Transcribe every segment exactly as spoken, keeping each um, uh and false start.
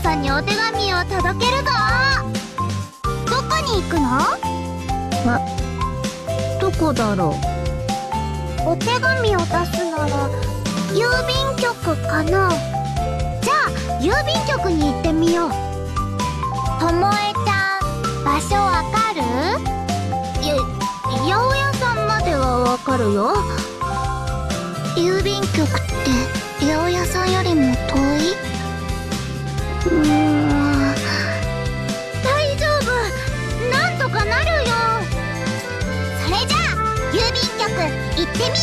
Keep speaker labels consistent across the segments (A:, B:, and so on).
A: さんにお手紙を届けるぞ。どこに行くの？
B: ま、どこだろ
A: う。お手紙を出すなら郵便局かな。じゃあ郵便局に行ってみよう。ともえちゃん、場所わかる？や、八百屋さんまではわかるよ。郵便局って八百屋さんよりも遠い？うーん、大丈夫、なんとかなるよ。それじゃあ郵便局行ってみよ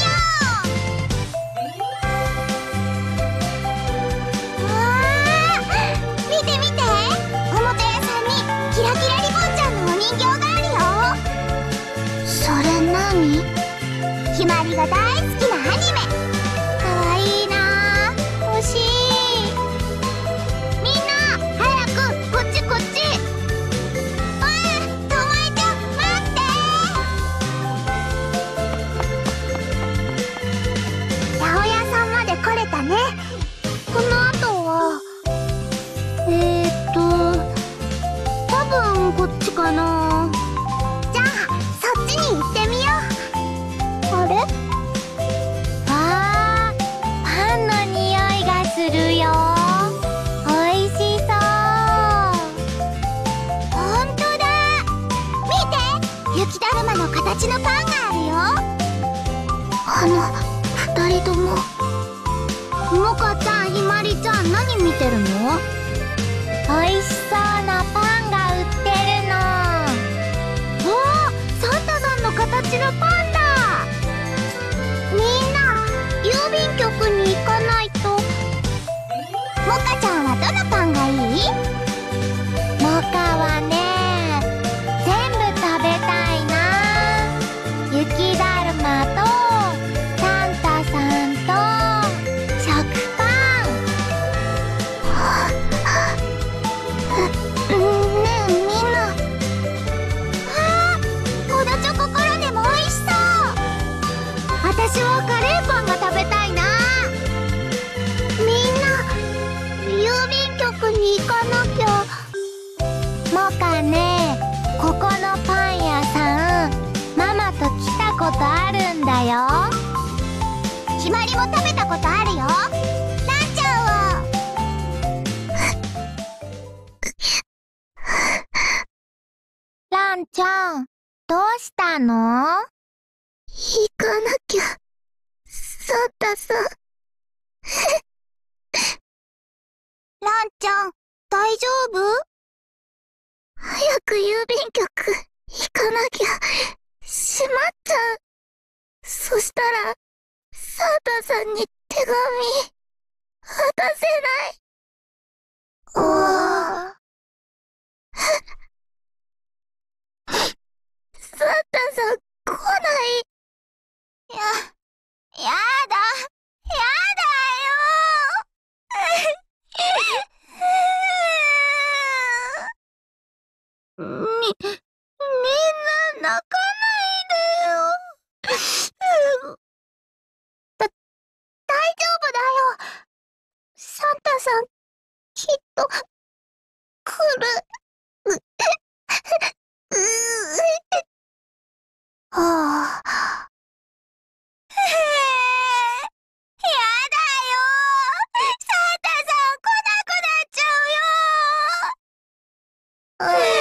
A: う。わあ、見て見て、おもちゃ屋さんにキラキラリボンちゃんのお人形があるよ。それ何？ひまりが大好きなアニメ。かわいいなあ、欲しい。みんな早くこっちこっち。わあ、ともえちゃん待って。八百屋さんまで来れたね。この後はえーっと多分こっちかな。じゃあそっちに行ってみよう。あれ？わあ、パンの匂いがするよ。おいしそう。ほんとだ。見て、雪だるまの形のパンがあるよ。あの二人とも。もかちゃん、ひまりちゃん、何見てるの？おいしそうなパンが売ってるの。おー、サンタさんの形のパンだ。みんな郵便局に行かないと。もかちゃんはどのパンがいい？もかはね、全部食べたいな。雪だるまとサンタさんと食パン。ねえみんな。あー、ホダチョココロネもおいしそう。私はカレーパンが食べたいな。みんな郵便局に行かなきゃ。もかね、ここのパン屋さんママと来たことあるんだよ。ひまりも食べたことあるよ。ランちゃんは？ランちゃん、どうしたの？行かなきゃ、サンタさん。ランちゃん、大丈夫？早く郵便局行かなきゃ。閉まっちゃう。そしたらサンタさんに手紙渡せない。おー。サンタさん来ない。や、やだ、やだよ。み、みんな泣かないでよ。だ、大丈夫だよ。サンタさん、きっと、来る。う、う、はあ。へえ、やだよ。サンタさん来なくなっちゃうよ。